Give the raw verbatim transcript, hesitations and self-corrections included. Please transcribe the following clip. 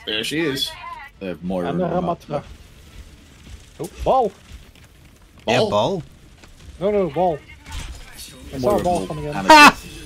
There she is. They have more En de Ramatra. Ramatra. Oh, bal! Yeah, ball. No, no, bal. I saw a ball coming in. And a